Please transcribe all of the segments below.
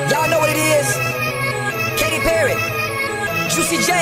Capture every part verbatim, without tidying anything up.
Y'all know what it is. Katy Perry, Juicy J.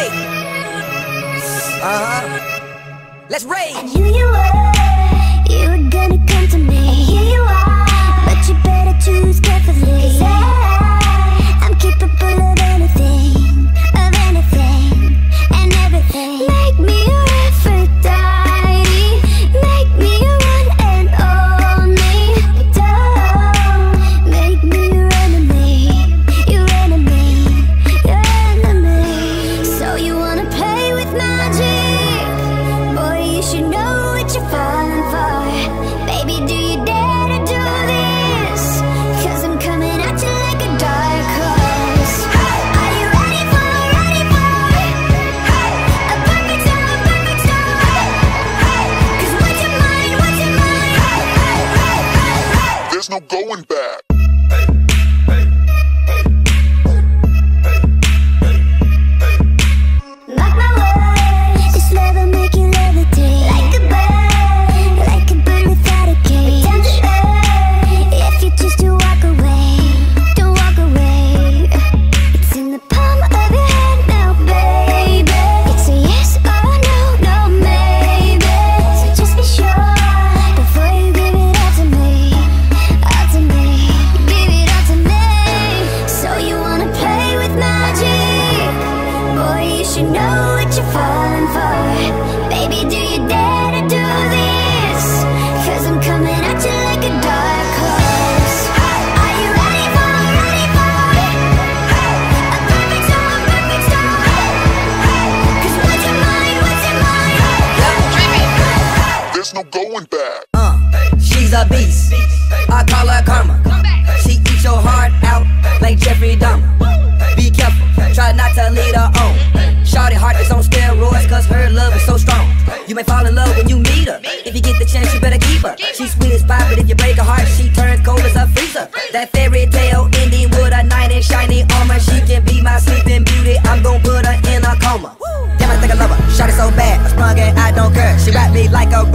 Uh-huh. Let's rage. I knew you were, you were gonna come to me. And here you are, but you better choose carefully. 'Cause I, I'm capable of anything, of anything, and everything. Make me your Aphrodite, make me your one and only. Don't make me your enemy, your enemy, your enemy. So you wanna play with magic? Boy, you should know what you're falling for. Baby, do you dare to do this? 'Cause I'm coming at you like a dark horse. Are you ready for, ready for a perfect storm, a perfect storm? 'Cause what's your mind, what's your mind? There's no going back. Mark my words, this love will make you levitate. Like a bird, like a bird without a cage. Down to earth, if you choose to walk away, don't walk away. It's in the palm of your hand now, baby. It's a yes or no, no maybe. So just be sure before you give it all to me, all to me. Give it all to me. So you wanna play with magic? Boy, you should know what you're falling for. Baby, do you dare to do this? 'Cause I'm coming at you like a dark horse. Are you ready for, ready for a perfect storm, perfect storm? 'Cause what's your mind, what's your mind? There's no going back. Uh, she's a beast. I call her karma. She eats your heart out like Jeffrey Dahmer. Be careful, try not to lead her on. Shawty heart is on steroids, 'cause her love is so strong. You may fall in love when you meet her. If you get the chance, you better keep her. She's sweet as pie, but if you break her heart, she turns cold as a freezer. That fairy tale ending with a knight in shiny armor. She can be my sleeping beauty. I'm gon' put her in a coma. Damn, I think I love her. Shawty so bad, I sprung and I don't care. She wrapped me like a